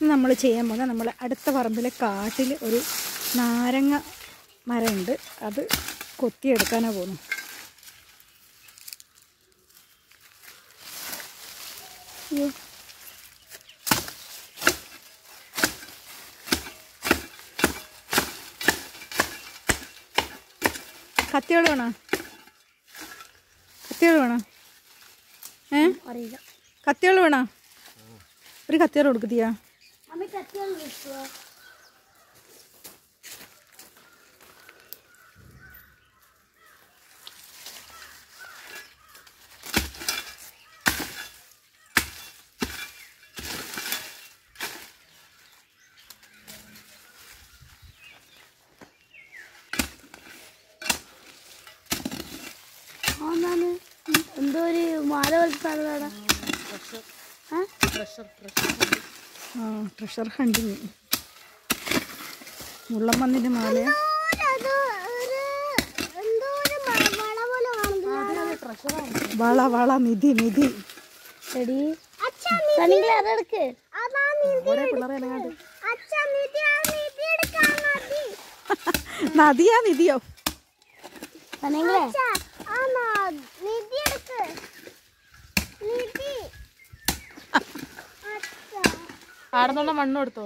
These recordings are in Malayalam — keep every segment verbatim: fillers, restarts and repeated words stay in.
നമ്മൾ ചെയ്യാൻ പോകുന്നത് നമ്മൾ അടുത്ത പറമ്പിലെ കാട്ടിൽ ഒരു നാരങ്ങ മരമുണ്ട്, അത് കൊത്തിയെടുക്കാനാണ് പോകുന്നു. അയ്യോ, കത്തിയോട് വേണോ? കത്തിയോട് വേണോ? ഏ അറിയില്ല. കത്തിയോട് വേണോ? ഒരു കത്തിയോട് കൊടുക്കത്തിയാ? എന്തോ ഒരു മാല പോലത്തെ ആ ട്രഷർ ഹണ്ടിങ് മുള്ളമ്മന്നിൻ്റെ മാല. വള വള നിധി നിധി നദിയാ നിധിയോ? ആടുന്നുള്ള മണ്ണ് കൊടുത്തോ?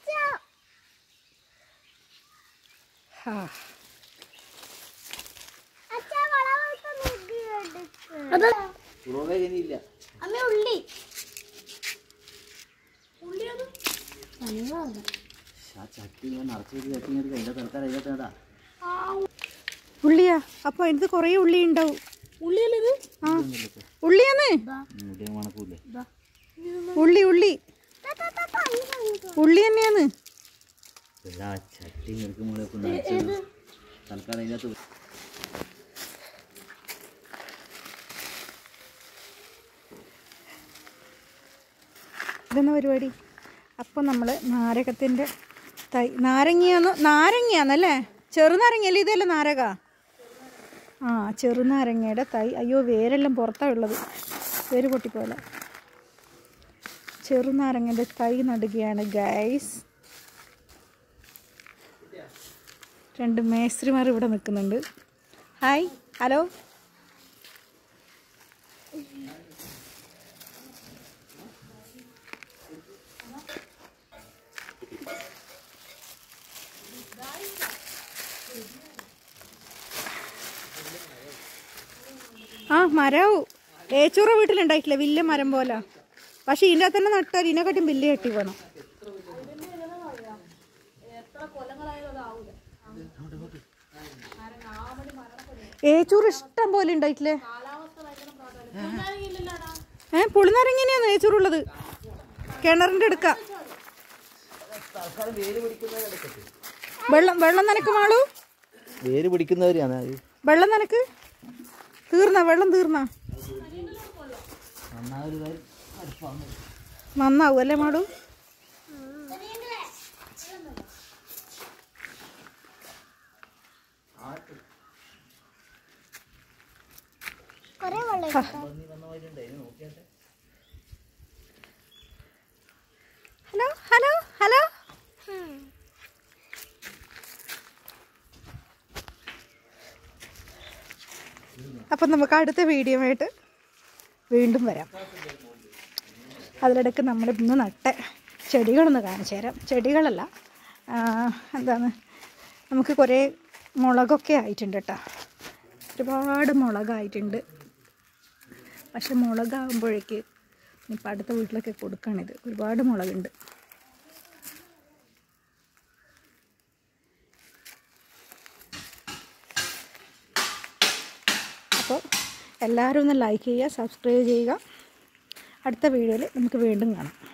ഉള്ളിയാ? അപ്പൊ അതിനകത്ത് കൊറേ ഉള്ളി ഉണ്ടാവും. ഉള്ളിയല്ലേ? ആ ഉള്ളിയാന്ന്. ഉള്ളി ഉള്ളി ഉള്ളി തന്നെയാന്ന്. ഇതെന്ന പരിപാടി? അപ്പം നമ്മൾ നാരകത്തിൻ്റെ തൈ, നാരങ്ങയാന്ന്, നാരങ്ങയാന്നല്ലേ? ചെറുനാരങ്ങയല്ലേ? ഇതല്ലേ നാരക? ആ ചെറുനാരങ്ങയുടെ തൈ. അയ്യോ വേരെല്ലാം പുറത്താണ് ഉള്ളത്, വേര് പൊട്ടിപ്പോലെ. ചെറുനാരങ്ങൻ്റെ തൈ നടുകയാണ് ഗൈസ്. രണ്ട് മേസ്ത്രിമാർ ഇവിടെ നിൽക്കുന്നുണ്ട്. Hi, hello. ആ മരവും ഏച്ചൂറ വീട്ടിലുണ്ടായിട്ടില്ല, വലിയ മരം പോലെ. പക്ഷെ ഇതിൻ്റെ തന്നെ നട്ടാൽ ഇതിനെക്കാട്ടും വലിയ കെട്ടി വേണം. ഏച്ചൂർ ഇഷ്ടം പോലെ ഉണ്ടായിട്ടില്ലേ? ഏ പുളിനാരങ്ങനെയാണ് ഏച്ചൂറുള്ളത്. കിണറിൻ്റെ അടുക്ക വെള്ളം വെള്ളം നനക്ക് മാളൂ. വേര് പിടിക്കുന്നവരാണ്. വെള്ളം നനക്ക് തീർന്ന വെള്ളം തീർന്ന നന്നാവും അല്ലേ മാളൂ? Hello hello hello. അപ്പം നമുക്ക് അടുത്ത വീഡിയോ ആയിട്ട് വീണ്ടും വരാം. അതിലിടയ്ക്ക് നമ്മൾ ഇന്ന് നട്ട ചെടികളൊന്ന് കാണിച്ചു തരാം. ചെടികളല്ല, എന്താണ്, നമുക്ക് കുറേ മുളകൊക്കെ ആയിട്ടുണ്ട് കേട്ടോ. ഒരുപാട് മുളകായിട്ടുണ്ട്. പക്ഷെ മുളകാകുമ്പോഴേക്ക് ഇപ്പം അടുത്ത വീട്ടിലൊക്കെ കൊടുക്കുകയാണിത്. ഒരുപാട് മുളകുണ്ട്. അപ്പോൾ എല്ലാവരും ഒന്ന് ലൈക്ക് ചെയ്യുക, സബ്സ്ക്രൈബ് ചെയ്യുക. അടുത്ത വീഡിയോയിൽ നമുക്ക് വീണ്ടും കാണാം.